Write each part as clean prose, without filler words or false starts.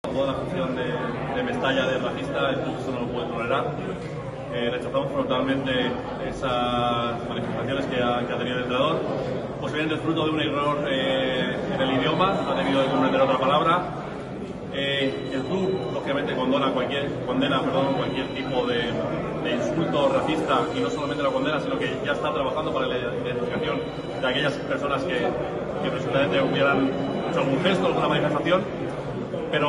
Toda la afición de Mestalla, de racista, eso no lo puede tolerar. Rechazamos frontalmente esas manifestaciones que ha tenido el entrenador. Posiblemente fruto de un error en el idioma, ha debido de comprender otra palabra. El club, lógicamente, condena cualquier tipo de insulto racista, y no solamente lo condena, sino que ya está trabajando para la identificación de aquellas personas que presuntamente hubieran hecho algún gesto, alguna manifestación. Pero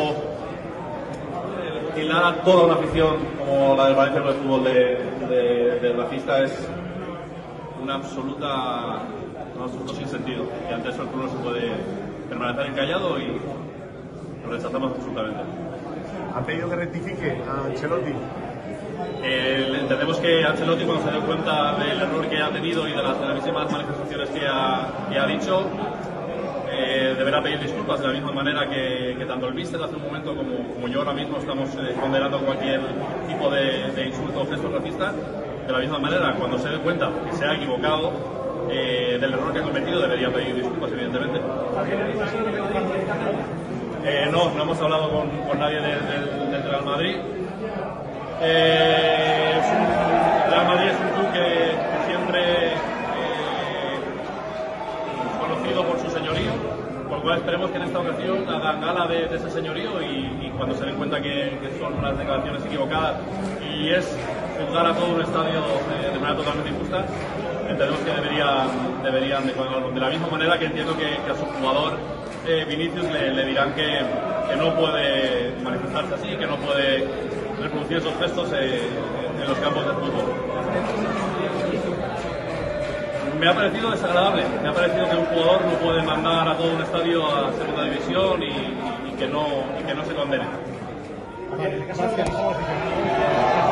tildar a toda una afición como la del Valencia Club de Fútbol de racista es un absoluto sinsentido, y ante eso el club no se puede permanecer encallado y lo rechazamos absolutamente. ¿Ha pedido que rectifique a Ancelotti? Entendemos que Ancelotti, cuando se dio cuenta del error que ha tenido y de las gravísimas manifestaciones que ha dicho, deberá pedir disculpas, de la misma manera que tanto el míster hace un momento como yo ahora mismo estamos condenando cualquier tipo de insulto o gesto racista. De la misma manera, cuando se dé cuenta que se ha equivocado del error que ha cometido, debería pedir disculpas, evidentemente. No hemos hablado con nadie del Real Madrid. El Real Madrid es un club que siempre es conocido por su señorío, por lo cual esperemos que en esta ocasión hagan gala de ese señorío, y cuando se den cuenta que son unas declaraciones equivocadas y es juzgar a todo un estadio de manera totalmente injusta, entendemos que deberían de la misma manera que entiendo que a su jugador Vinicius le dirán que no puede manifestarse así, que no puede reproducir esos gestos en los campos de fútbol. Me ha parecido desagradable, me ha parecido que un jugador no puede mandar a todo un estadio a segunda división y que no se condene. Gracias.